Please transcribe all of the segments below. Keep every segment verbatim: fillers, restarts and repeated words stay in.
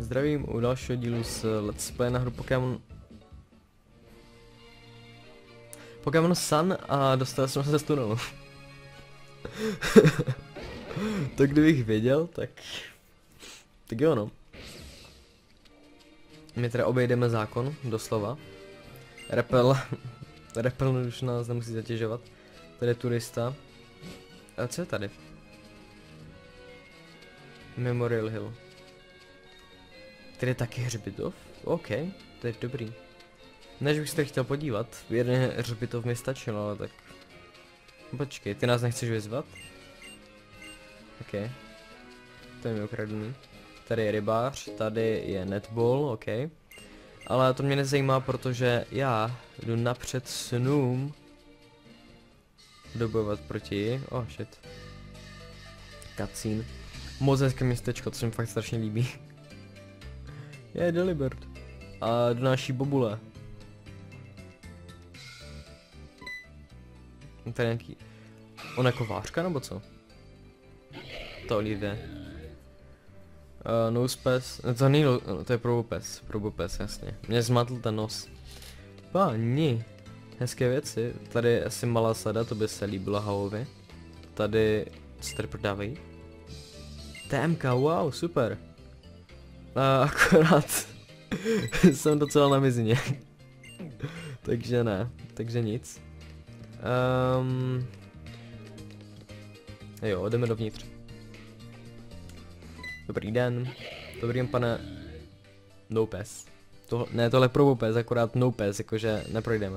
Zdravím u dalšího dílu z Let's Play na hru Pokémon Pokémon Sun a dostal jsem se z tunelu. To kdybych věděl, tak... Tak jo no. My teda obejdeme zákon, doslova. Repel... Repel už nás nemusí zatěžovat. Tady je turista. A co je tady? Memorial Hill. Tady je taky hřbitov? OK, to je dobrý. Než bych se tady chtěl podívat, jeden hřbitov mi stačil, ale tak... Počkej, ty nás nechceš vyzvat? OK. To je mi ukradený. Tady je rybář, tady je netball, OK. Ale to mě nezajímá, protože já jdu napřed snům dobojovat proti... Oh shit. Cutscene. Moc hezké městečko, to se mi fakt strašně líbí. Je Delibird. A donáší bobule. Tady nějaký... On jako vářka nebo co? To Olivie. Uh, Nosepes, no to není, no, to je Probopes, Probopes, jasně. Mě zmatl ten nos. Páni, hezké věci. Tady je asi malá sada, to by se líbilo Havovi. Tady, co tady prodávají? T M K, wow, super. Uh, akorát jsem docela na mizině. Takže ne, takže nic. Um, jo, jdeme dovnitř. Dobrý den. Dobrý den, pane... Nopes. Tohle, ne, tohle je Probopes, akorát Nopes, jakože neprojdeme.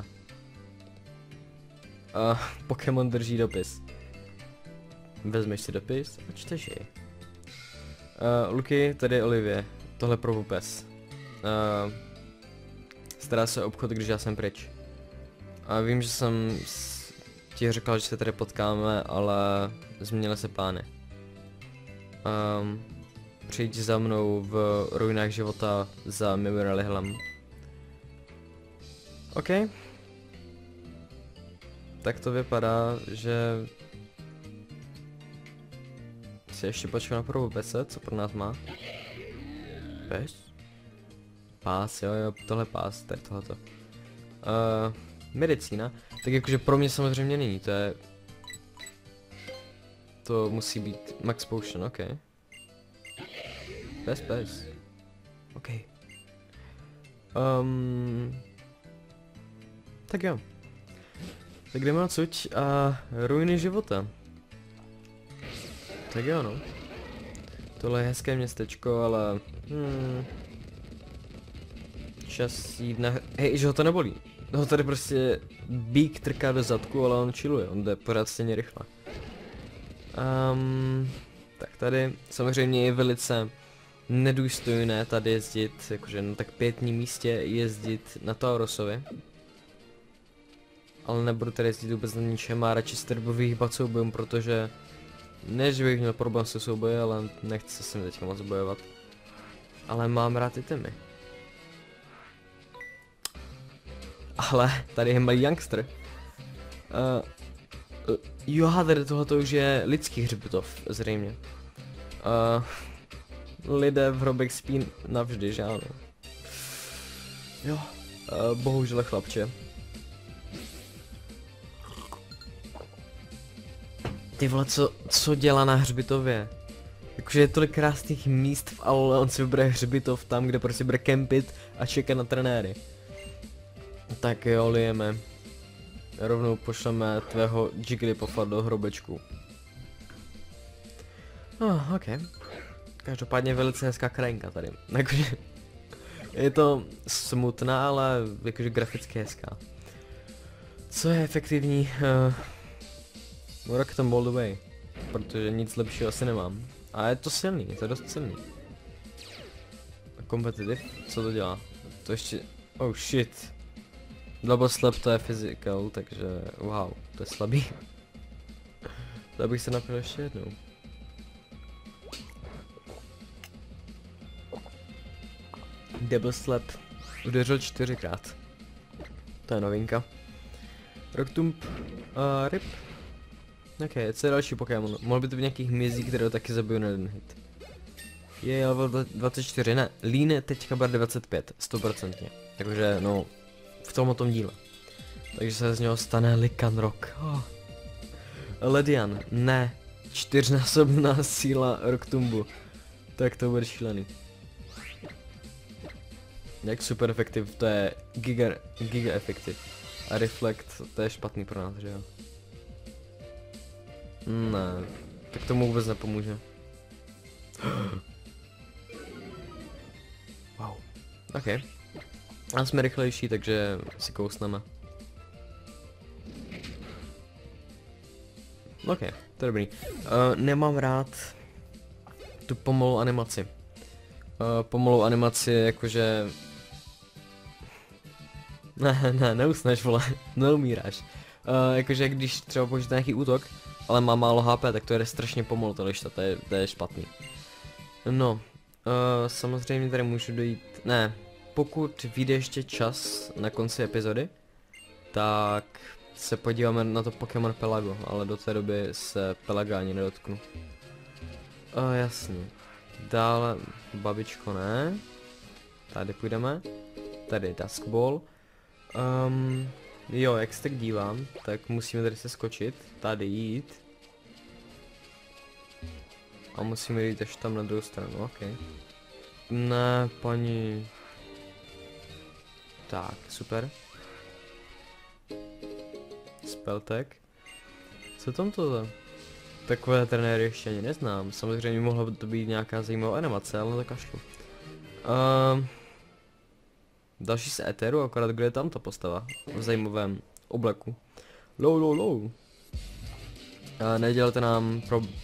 Uh, Pokémon drží dopis. Vezmeš si dopis a čteš jej. Uh, Luky, tady je Olivie. Tohle Probopes. Uh, stará se o obchod, když já jsem pryč. A vím, že jsem ti řekl, že se tady potkáme, ale změnily se plány. Um, Přijď za mnou v ruinách života za Memorial Hillem. OK. Tak to vypadá, že... Si ještě počkám na Probopese, co pro nás má. Pes? Pás, jo, jo, tohle pás, tady tohleto. Uh, medicína, tak jakože pro mě samozřejmě není, to je... To musí být Max Potion, OK. Pes, pes. OK. Um, tak jo. Tak jdeme odsud a ruiny života. Tak jo no. Tohle je hezké městečko, ale... Hmm, čas jít na... Hej, že ho to nebolí. Ho tady prostě bík trká do zadku, ale on chilluje, on jde pořád stejně rychle. Um, tak tady samozřejmě je velice nedůstojné tady jezdit, jakože na tak pětním místě jezdit na Taurosovi. Ale nebudu tady jezdit vůbec na ničem a radši se tady budu vyhýbat soubojům, protože ne, že bych měl problém se souboji, ale nechci se mi teďka moc bojovat. Ale mám rád itemy. Ale tady je malý youngster. Uh, uh, jo, tady tohle už je lidský hřbitov, zřejmě. Uh, lidé v hrobech spí navždy, že ano. Jo, uh, bohužel chlapče. Ty vole, co, co dělá na hřbitově? Jakože je tolik krásných míst v Aule, on si vybere hřbitov tam, kde prostě bude kempit a čeká na trenéry. Tak jo, lijeme. Rovnou pošleme tvého Jigglypuffa do hrobečku. Oh, ok. Každopádně velice hezká krajinka tady. Jakože... Je to smutná, ale jakože graficky hezká. Co je efektivní? Uh, Rock them all the way. Protože nic lepšího asi nemám. A je to silný, je to dost silný. Competitive? Co to dělá? To ještě... Oh shit. Double slap to je physical, takže wow, to je slabý. To bych se napil ještě jednou. Double slap. Udeřil čtyřikrát. To je novinka. Rocktump. Uh, rip. Ok, co je další Pokémon? Mohl by to být nějaký hmyzí, které taky zabiju na jeden hit. Je level dvacet čtyři, ne, Lean teďka bude dvacet pět, sto procent. Takže no, v tom tom díle. Takže se z něho stane Lycanroc. Oh. Ledian, ne, čtyřnásobná síla Rocktombu. Tak to bude šílený. Jak super efektiv, to je giga, giga efektiv. A Reflect, to je špatný pro nás, že jo? Ne, tak tomu vůbec nepomůže. Wow. OK. A jsme rychlejší, takže si kousneme. OK, to je dobrý. Uh, nemám rád tu pomalou animaci. Uh, pomalou animaci jakože... Ne, ne, neusneš, vole, neumíráš. Uh, jakože když třeba použít nějaký útok, ale má málo H P, tak to jde strašně pomalu, to lišta, to je, to je špatný. No, uh, samozřejmě tady můžu dojít, ne, pokud vyjde ještě čas na konci epizody, tak se podíváme na to Pokémon Pelago, ale do té doby se Pelaga ani nedotknu. Uh, jasně. Dále, babičko ne. Tady půjdeme. Tady Duskball. Um, jo, jak se tak dívám, tak musíme tady se skočit, tady jít. A musíme jít až tam na druhou stranu, ok. Ne, paní. Tak, super. Speltek. Co tam to? Takové trenéry ještě ani neznám. Samozřejmě mohla to být nějaká zajímavá animace, ale to kašlu. Um, další z éteru, akorát kde je tam ta postava. V zajímavém obleku. Low, low, low. Uh, nedělejte nám pro... Uh,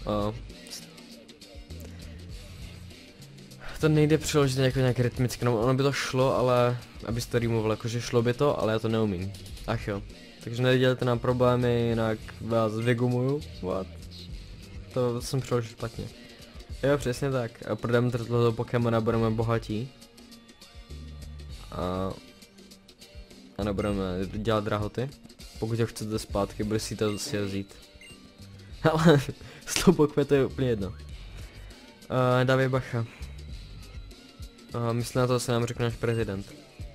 to nejde přeložit jako nějak rytmicky, no ono by to šlo, ale... Abys to removal, jakože šlo by to, ale já to neumím. Ach jo. Takže nedělejte nám problémy, jinak vás vygumuju. What? To jsem přeložil špatně. Jo, přesně tak. A prodáme tohoto Pokémona, budeme bohatí. A... A nebudeme dělat drahoty. Pokud ho chcete zpátky, bude si to si vzít. Ale Slowpoke to je úplně jedno. Uh, dávej bacha. Uh, myslím na to, co nám řekne náš prezident.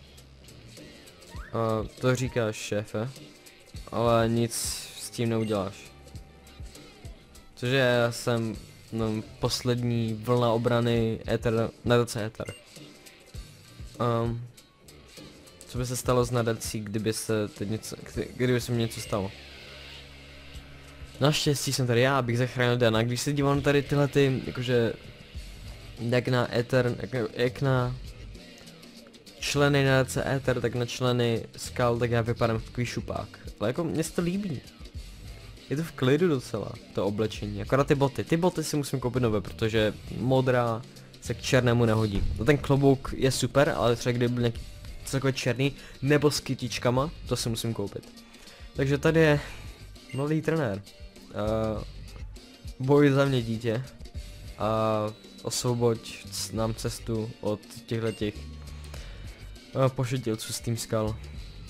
Uh, to říkáš, šéfe. Ale nic s tím neuděláš. Cože já jsem no, poslední vlna obrany Ether, nadace Ether. Um, co by se stalo s nadací, kdyby se teď něco, kdyby se mi něco stalo? Naštěstí jsem tady já, abych zachránil Dana. Když se dívám tady tyhle ty, jakože jak na Ether, jak, jak na členy nadace Ether, tak na členy Skal, tak já vypadám v takový šupák. Ale jako mně se to líbí. Je to v klidu docela, to oblečení, akorát ty boty. Ty boty si musím koupit nové, protože modrá se k černému nehodí. No ten klobouk je super, ale třeba kdyby byl nějaký takové černý, nebo s kytičkama, to si musím koupit. Takže tady je mladý trenér. Uh, boj za mě, dítě. A osvoboď nám cestu od těchto těch uh, pošetilců z Team Skal.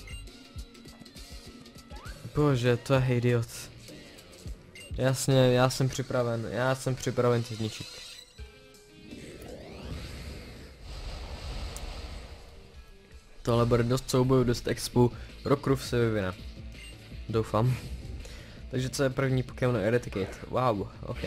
Bože, to je idiot. Jasně, já jsem připraven, já jsem připraven tě zničit. Tohle bude dost soubojů, dost expu, Rockruff se vyvine. Doufám. Takže co je první Pokémon Eradicate? Wow, ok.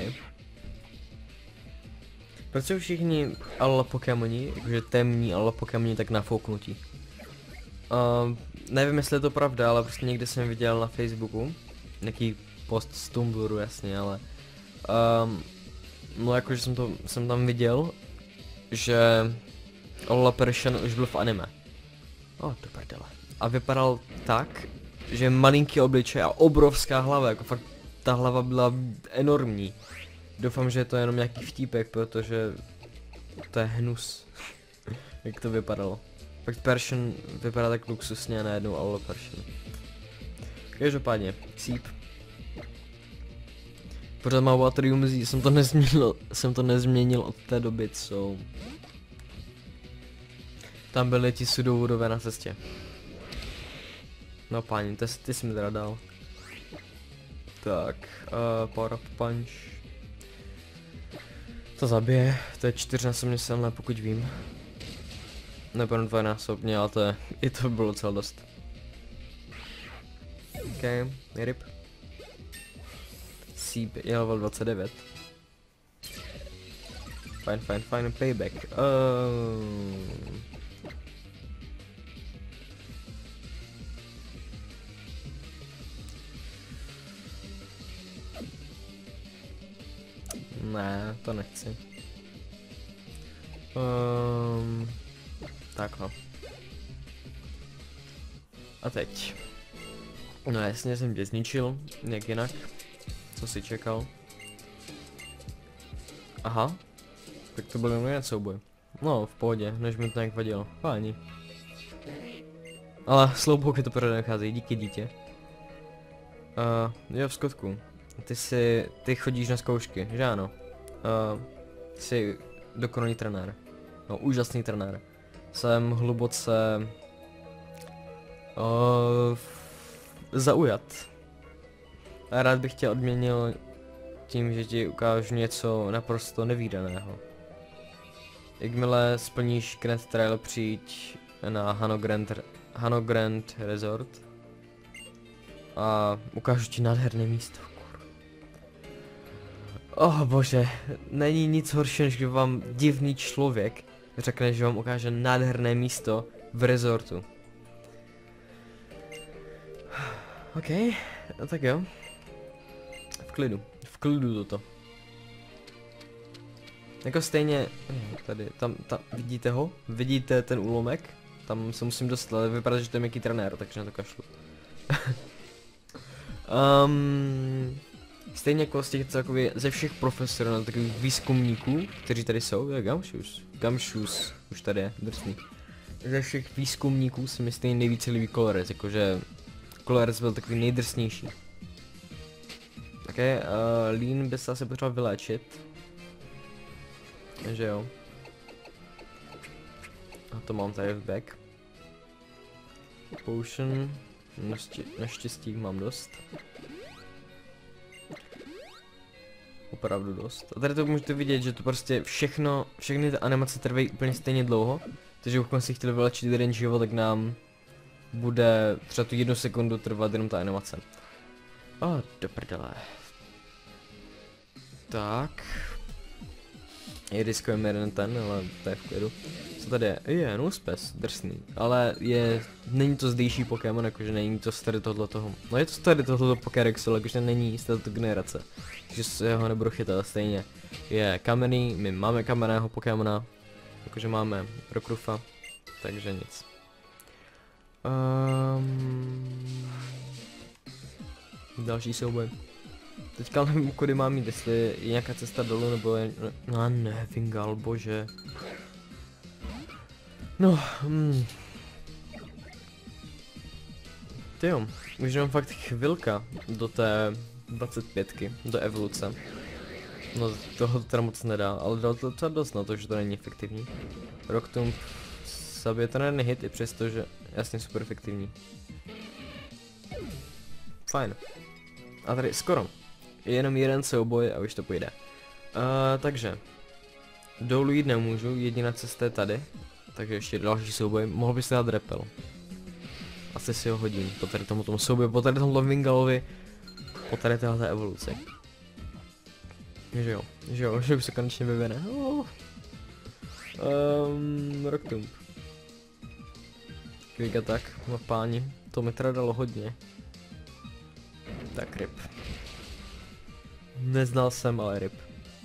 Proč jsou všichni Alola Pokémoni, jakože temní Alola Pokémoni, tak nafouknutí? Uh, nevím, jestli je to pravda, ale prostě někde jsem viděl na Facebooku nějaký post z Tumblru, jasně, ale um, no jakože jsem to, jsem tam viděl, že Alola Persian už byl v anime. Oh, to prdele. A vypadal tak, že malinký obličej a obrovská hlava, jako fakt ta hlava byla enormní. Doufám, že je to jenom nějaký vtípek, protože to je hnus. Jak to vypadalo. Fakt Persian vypadá tak luxusně a najednou Alola Persian. Každopádně, Ksíp. Pořád má Waterium Z, jsem to nezměnil, jsem to nezměnil od té doby, co... Tam byly ti Sudowwoodové na cestě. No páni, ty, ty jsi mi teda dal. Tak, uh, Power Up Punch. To zabije, to je čtyřnásobně silné, pokud vím. Nebo dvojnásobně, ale to je, i to bylo docela dost. OK, je ryb. Seep je level dvacet devět. Fine, fine, fine, payback. Uh... Ne, to nechci. Um, takhle. A teď. No jasně, jsem tě zničil, jak jinak. Co jsi čekal? Aha. Tak to byl jenom souboj. No, v pohodě, než mi to nějak vadilo. Páni. Ale slouboky to pořád necházejí, díky dítě. Uh, jo, v skutku. Ty si, ty chodíš na zkoušky, že ano? Uh, jsi dokonalý trenér. No, úžasný trenér. Jsem hluboce... Uh, zaujat. A rád bych tě odměnil tím, že ti ukážu něco naprosto nevídaného. Jakmile splníš Grand Trail, přijď na Hano Grand, Hano Grand Resort a ukážu ti nádherné místo. Oh bože, není nic horšího, než když vám divný člověk řekne, že vám ukáže nádherné místo v resortu. OK, no tak jo. V klidu, v klidu toto. Jako stejně, tady, tam, tam, vidíte ho? Vidíte ten úlomek? Tam se musím dostat, ale vypadá, že to je měkký trenér, takže na to kašlu. um, stejně jako z těch celkově, ze všech profesionálů, takových výzkumníků, kteří tady jsou, je Gumshoes, Gumshoes, už tady je, drsný. Ze všech výzkumníků se mi stejně nejvíce líbí Colores, jakože Colores byl takový nejdrsnější. Ok, uh, Lean by se asi potřeboval vyléčit. Takže jo. A to mám tady v back. Potion. Naštěstí, naštěstí mám dost. Opravdu dost. A tady to můžete vidět, že to prostě všechno, všechny ty animace trvají úplně stejně dlouho. Takže pokud si chtěli vylečit jeden život, tak nám bude třeba tu jednu sekundu trvat jenom ta animace. A oh, do prdele. Tak. Je riskujeme jeden ten, ale to je v klidu. Co tady je? Je, Nospes, drsný. Ale je, není to zdejší Pokémon, jakože není to z tady tohle toho. No je to z tady tohle Pokédexu, ale jakože není z této generace. Takže se ho nebudu chytat stejně. Je kamenný, my máme kamenného Pokémona. Jakože máme Rockrufa, takže nic. Um, další souboj. Teďka nevím, kudy mám jít, jestli je nějaká cesta dolů, nebo je... No ne, Fingal, bože. No, hmm. Tyjo, už mám fakt chvilka do té dvacet pětky, do evoluce. No, toho to teda moc nedá, ale dal to docela dost na to, že to není efektivní. Rocktomb zabije ten hit, i přesto, že jasně super efektivní. Fajn. A tady skoro. Je jenom jeden souboj a už to půjde. Uh, takže. Dolů jít nemůžu, jediná cesta je tady. Takže ještě další souboj, mohl by se dát repel. Asi si ho hodím, po tady tomu tomu souboji, po tady tomu Wingalovi, po tady téhle evoluci. Že jo, že jo, že už se konečně vyvine. Oh. Um, Rocktomb. Quick attack, no páni, to mi teda dalo hodně. Tak rip. Neznal jsem, ale rip.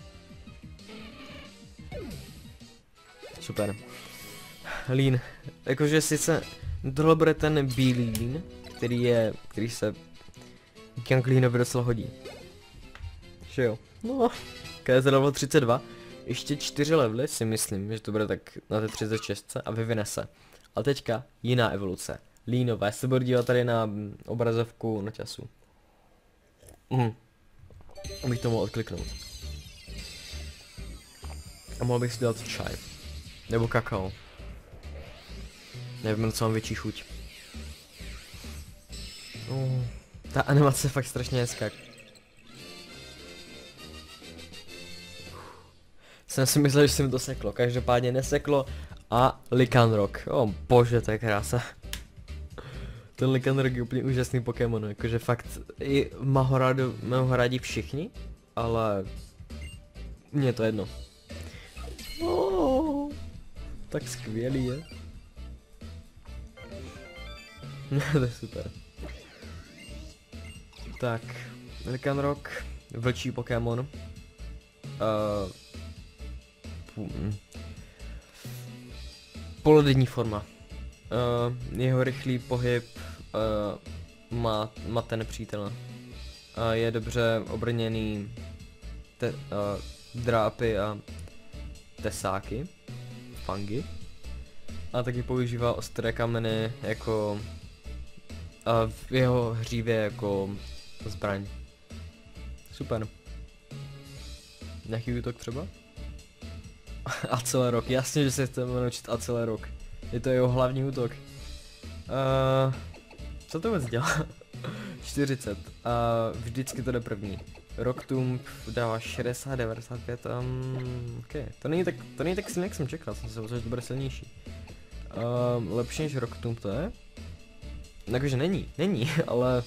Super. Lean. Jakože sice tohle bude ten bílý Lean, který je, který se k Leanovi docela hodí. Že jo. No, když je level třicet dva, ještě čtyři levely si myslím, že to bude tak na té třicet šest a vyvine se. Ale teďka jiná evoluce. Leanové, se budu dívat tady na obrazovku na času. Mhm. Abych to mohl odkliknout. A mohl bych si dát čaj. Nebo kakao. Nevím, co mám větší chuť. Oh, ta animace je fakt strašně hezká. Jsem si myslel, že se mi to seklo, každopádně neseklo a Lycanroc, o bože, to je krása. Ten Lycanroc je úplně úžasný Pokémon, jakože fakt i má ho, rádu, má ho rádi všichni, ale mně je to jedno. Oh, tak skvělý je. To je super. Tak, Lycanroc, vlčí Pokémon. Uh, hmm. Polodenní forma. Uh, jeho rychlý pohyb uh, má, má ten nepřítele. Uh, je dobře obrněný te, uh, drápy a tesáky, fangy. A taky používá ostré kameny jako a v jeho hřívě jako zbraň. Super. Nějaký útok třeba? Acelerock, jasně, že se chceme naučit Acelerock. Je to jeho hlavní útok. Uh, co to vůbec dělá? čtyřicet. A uh, vždycky to jde první. Rock Tomb dává šedesát, devadesát pět. Um, okay. To není tak, to není tak silný, jak jsem čekal, jsem se myslel, že to bude silnější. Uh, lepší než Rock Tomb to je? Takže není, není, ale...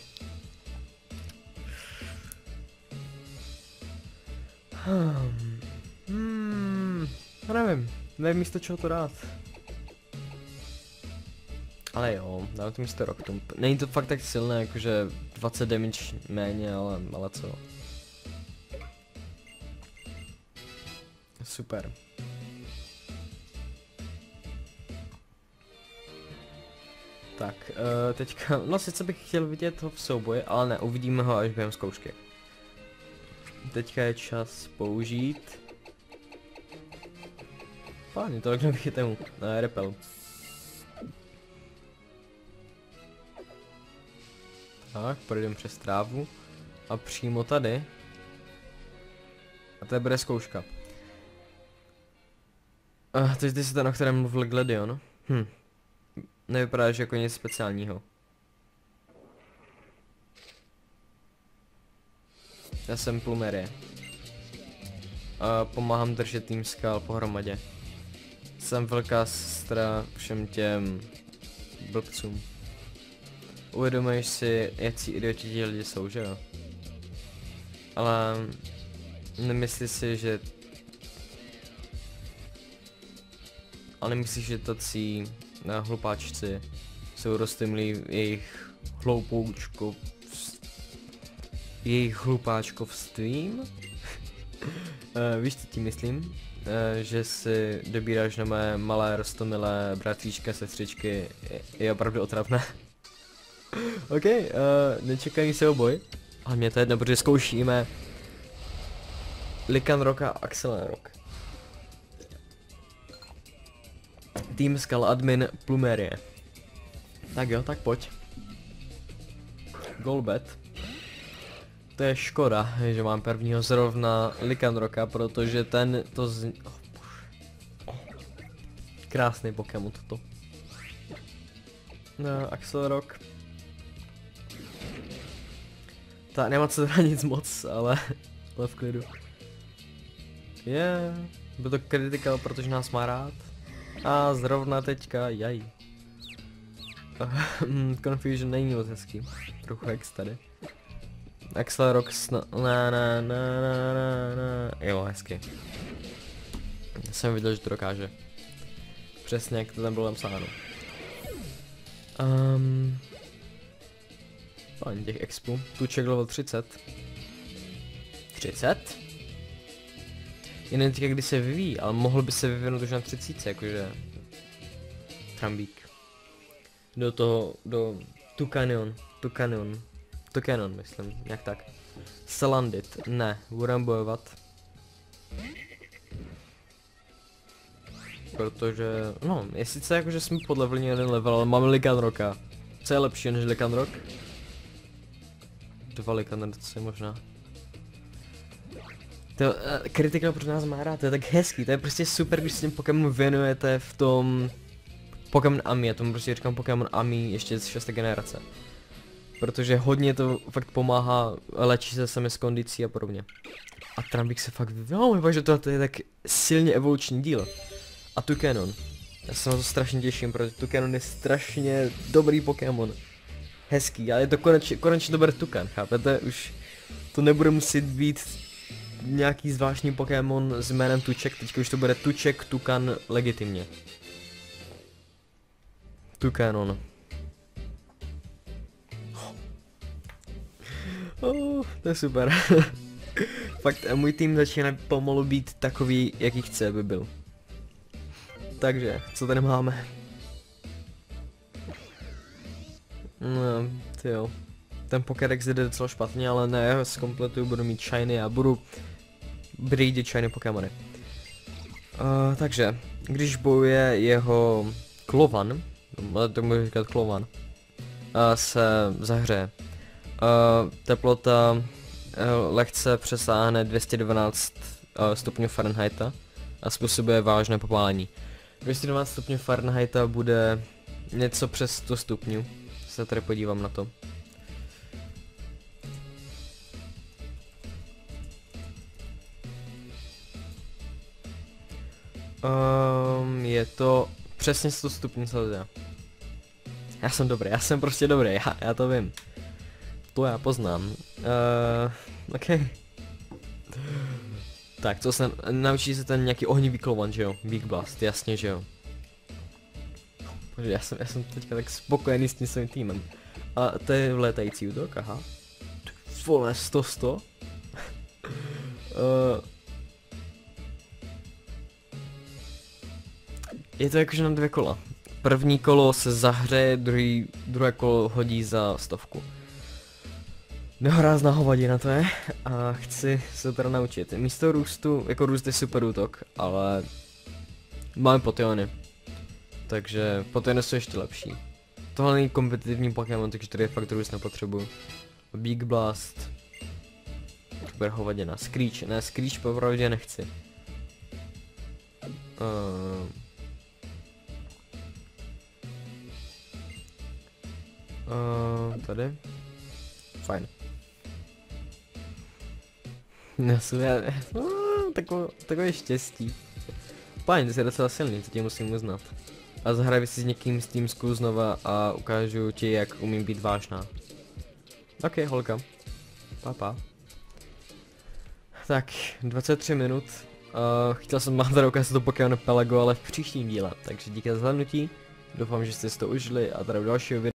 Hmm, hmm, nevím, nevím místo čeho to dát. Ale jo, dám to místo Rock Tomb. Není to fakt tak silné, jakože dvacet damage méně, ale, ale co. Super. Tak, uh, teďka, no sice bych chtěl vidět ho v souboji, ale ne, uvidíme ho až během zkoušky. Teďka je čas použít. Páni, to takhle vychytám. Ne, repel. Tak, projdeme přes trávu. A přímo tady. A to bude zkouška. Uh, to je ty se ten, o kterém mluvil Gledion. Hm. Nevypadáš jako nic speciálního. Já jsem Plumerie. A pomáhám držet tým skal pohromadě. Jsem velká sestra všem těm blbcům. Uvědomuješ si, jaký idioti ti lidi jsou, že jo? Ale nemyslíš si, že... Ale nemyslíš, že tací na hlupáčci jsou roztymlí jejich hloupoučko... jejich hlupáčkovstvím? uh, víš, co tím myslím? Uh, že si dobíráš na mé malé roztomilé bratříčka, sestřičky, je, je opravdu otravné. OK, uh, nečekaný se oboj. Ale mě to jedno, protože zkoušíme Lycanroc a Acelerock. Tým skal admin Plumerie. Tak jo, tak pojď. Golbet. To je škoda, že mám prvního zrovna Lycanroca, protože ten to z... Oh, oh. Krásný Pokémon toto. No, Acelerock. Ta nemá co teda nic moc, ale, ale v klidu. Je, yeah. Byl to critical, protože nás má rád. A zrovna teďka, jaj. Confusion není moc hezký. Trochu hex tady. Acelerock na na na na na na. Jo, hezky. Jsem viděl, že to dokáže. Přesně jak to tam bylo napsáno. Um, Páni těch expů. Tuček level třicet. třicet? Jen teďka kdy se vyvíjí, ale mohl by se vyvinout už na třicet, jakože... Trambík. Do toho, do... Tukanion, Tukanion. Tukanon, myslím, nějak tak. Salandit, ne, budeme bojovat. Protože, no, je sice jako, že jsme podlevlní jeden level, ale máme Lycanroca. Co je lepší než Lycanroc? Dva Lycanroci možná. To uh, kritika pro nás má rád, to je tak hezký, to je prostě super, když se tím Pokémon věnujete v tom Pokémon Ami, já tomu prostě říkám Pokémon Ami ještě z šesté generace. Protože hodně to fakt pomáhá, léčí se sami s kondicí a podobně. A Trambik se fakt, no, že to je tak silně evoluční díl. A Toucanon. Já se na to strašně těším, protože Toucanon je strašně dobrý Pokémon. Hezký, ale je to konečně, konečně dobrý Toucan, chápete? Už to nebude muset být nějaký zvláštní Pokémon s jménem Tuček, teďka už to bude Tuček, Toucan legitimně. Toucanon. Oh, to je super. Fakt, můj tým začíná pomalu být takový, jaký chce, aby byl. Takže, co tady máme? No, tyjo. Ten Pokédex jde docela špatně, ale ne, já zkompletuju, budu mít shiny a budu brýdit shiny Pokémony. Uh, takže, když bojuje jeho klovan, to můžu říkat klovan, uh, se zahřeje. Uh, teplota uh, lehce přesáhne dvě stě dvanáct uh, stupňů Fahrenheita a způsobuje vážné popálení. dvě stě dvanáct stupňů Fahrenheita bude něco přes sto stupňů. Se tady podívám na to. Um, je to přesně sto stupňů Celsia. Já jsem dobrý, já jsem prostě dobrý, já, já to vím. To já poznám. Uh, ok. Tak, co se naučí se ten nějaký ohnivý klovan, že jo? Big Blast, jasně, že jo. Bože, já jsem, já jsem teďka tak spokojený s tím svým týmem. A to je vlétající útok, aha. Vole, sto sto. uh, je to jakože na dvě kola. První kolo se zahřeje, druhý, druhé kolo hodí za stovku. Nehorázná hovadina to je a chci se teda naučit. Místo růstu, jako růst je super útok, ale máme Potiony. Takže Potiony jsou ještě lepší. Tohle není kompetitivní Pokémon, takže tady fakt růst nepotřebuju. Big Blast. Bude hovadina. Screech, ne, Screech popravdě nechci. Uh, uh, tady. Fajn. Takové, takové štěstí. Páň, jsi docela silný, to tě musím uznat. A zahraju si s někým z Teamsku znova a ukážu ti, jak umím být vážná. Ok, holka. Papa. Tak, dvacet tři minut. Uh, chtěl jsem vám tady ukázat to Pokémon Pelego, ale v příštím díle. Takže díky za zhlédnutí. Doufám, že jste si to užili a tady u dalšího videa.